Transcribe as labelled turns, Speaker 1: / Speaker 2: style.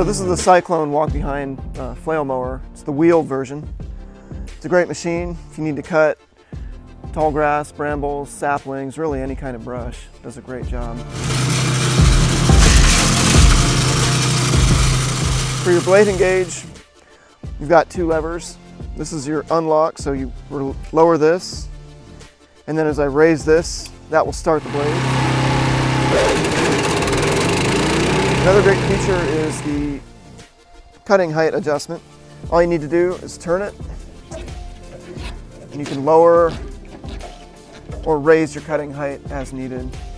Speaker 1: So this is the Cyclone walk-behind flail mower. It's the wheeled version. It's a great machine if you need to cut tall grass, brambles, saplings, really any kind of brush. It does a great job. For your blade engage, you've got two levers. This is your unlock, so you lower this, and then as I raise this, that will start the blade. Another great feature is the cutting height adjustment. All you need to do is turn it, and you can lower or raise your cutting height as needed.